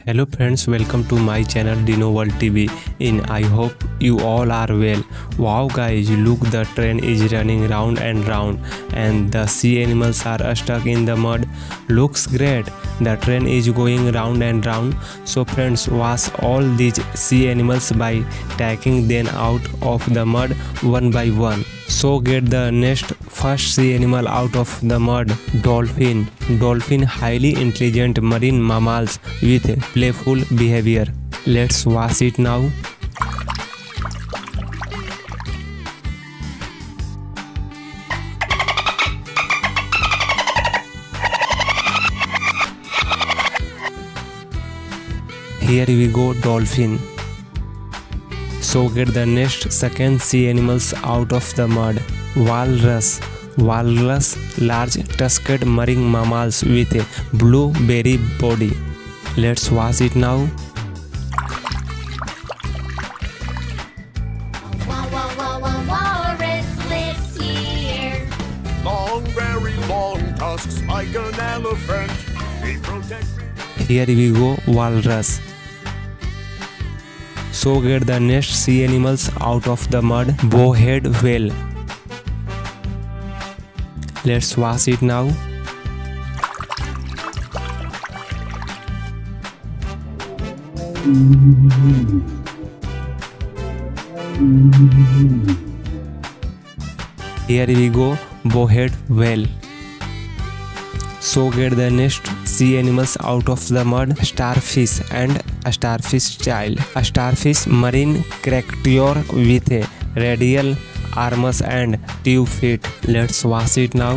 Hello friends, welcome to my channel Dino World TV. I hope you all are well. Wow guys, look, the train is running round and round and the sea animals are stuck in the mud. Looks great. The train is going round and round. So friends, watch all these sea animals by taking them out of the mud one by one. So get the next first sea animal out of the mud. Dolphin. Dolphin, highly intelligent marine mammals with playful behavior. Let's watch it now. Here we go, dolphin. So get the next second sea animals out of the mud. Walrus. Walrus, large tusked marine mammals with a blueberry body. Let's watch it now. Walrus lives here. Long, very long tusks like an elephant. They protect me. Here we go, walrus. So get the next sea animals out of the mud. Bowhead whale. Let's watch it now. Here we go, bowhead whale. So get the next sea animals out of the mud. Starfish and a starfish child. A starfish, marine creature with a radial arms and 2 feet. Let's watch it now.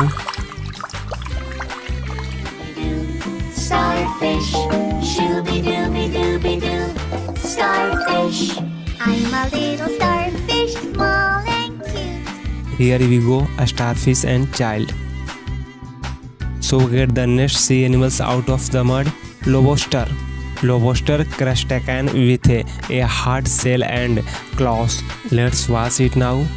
Starfish, shooby-dooby-dooby-doo. Starfish, I'm a little starfish, small and cute. Here we go, a starfish and child. So get the next sea animals out of the mud. Lobster. Lobster, crustacean with a hard shell and claws. Let's watch it now.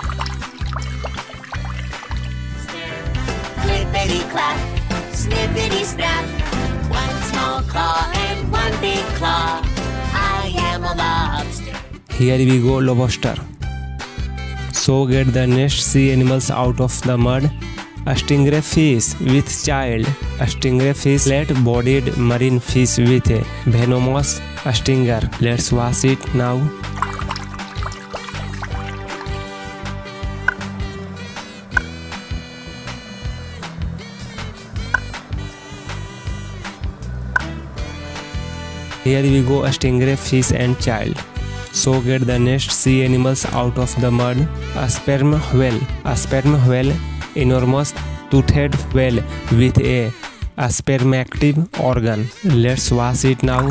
Clippity-clap, snippity-snap. One small claw and one big claw. I am a lobster. Here we go, lobster. So get the next sea animals out of the mud. A stingray fish with child. A stingray fish, flat-bodied marine fish with a venomous stinger. Let's watch it now. Here we go, a stingray fish and child. So get the next sea animals out of the mud. A sperm whale. A sperm whale, enormous toothed whale with a spermative organ. Let's watch it now.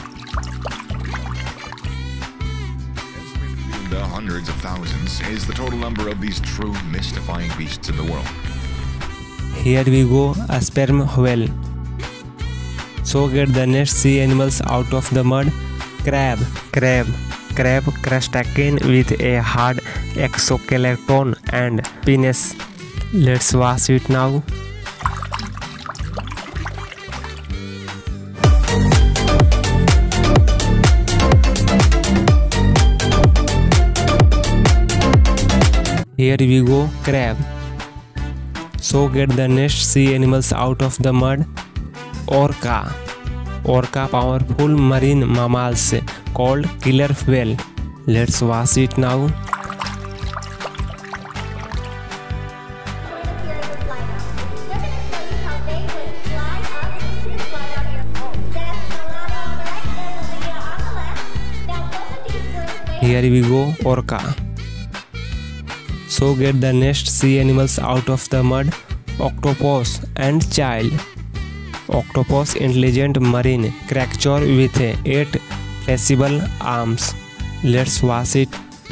The hundreds of thousands is the total number of these true mystifying beasts in the world. Here we go, a sperm whale. So get the next sea animals out of the mud. Crab. Crab, crustacean with a hard exoskeleton and penis. Let's watch it now. Here we go, crab. So get the next sea animals out of the mud. Orca. Orca, powerful marine mammals called killer whale. Let's watch it now. Here we go, orca. So get the next sea animals out of the mud. Octopus and child. Octopus, intelligent marine creature with 8 flexible arms. Let's watch it.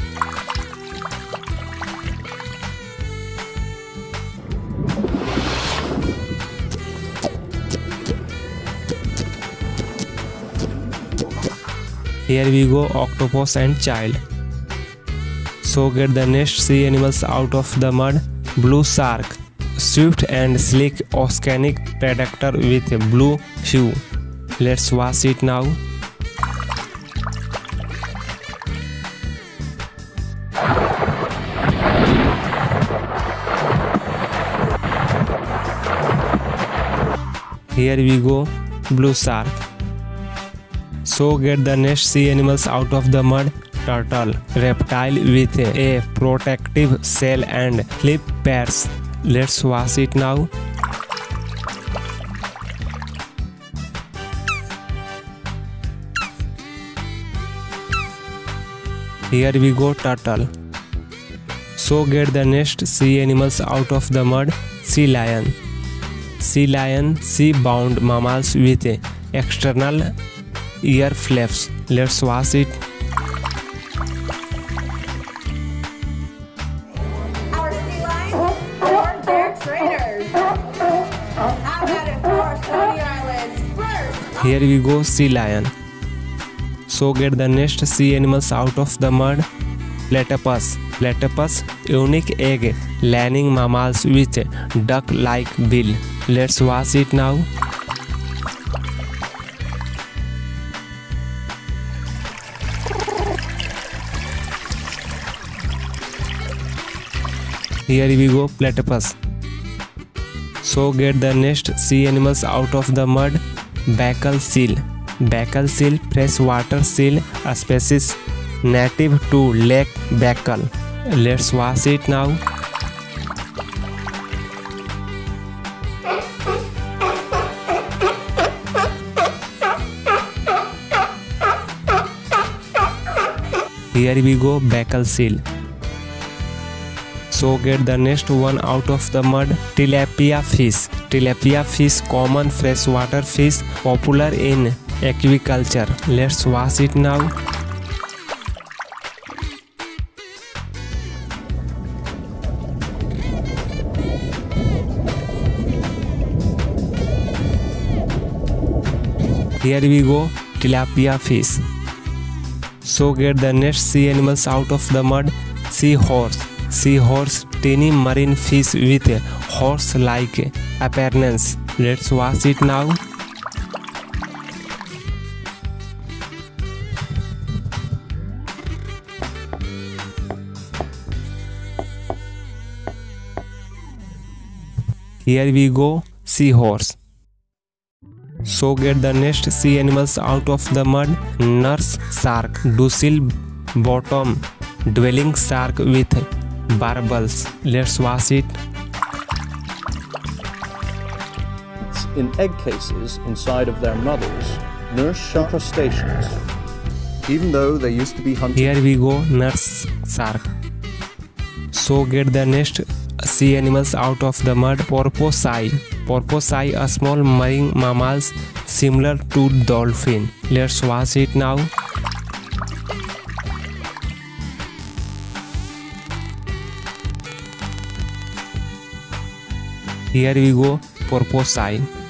Here we go, octopus and child. So get the next sea animals out of the mud. Blue shark. Swift and sleek oceanic predator with a blue hue. Let's wash it now. Here we go, blue shark. So get the next sea animals out of the mud. Turtle, reptile with a protective shell and flip pairs. Let's wash it now. Here we go, turtle. So get the next sea animals out of the mud. Sea lion. Sea lion, sea-bound mammals with external ear flaps. Let's wash it. Our sea lions are their trainers. How about it for our Stony Islands first? Here we go, sea lion. So get the next sea animals out of the mud. Platypus. Platypus, unique egg laying mammals with duck-like bill. Let's wash it now. Here we go, platypus. So get the next sea animals out of the mud. Bacal seal. Bacal seal, freshwater seal, a species native to Lake Baikal. Let's wash it now. Here we go, Baikal seal. So get the next one out of the mud. Tilapia fish. Tilapia fish, common freshwater fish, popular in aquaculture. Let's wash it now. Here we go, tilapia fish. So get the next sea animals out of the mud. Seahorse. Seahorse, tiny marine fish with horse-like appearance. Let's wash it now. Here we go, seahorse. So get the next sea animals out of the mud. Nurse shark, docile bottom dwelling shark with barbels. Let's wash it. In egg cases inside of their mothers nurse shark crustaceans. Even though they used to be hunted. Here we go, nurse shark. So get the next sea animals out of the mud. Porpoise. Porpoise, a small marine mammals similar to dolphin. Let's wash it now. Here we go, porpoise.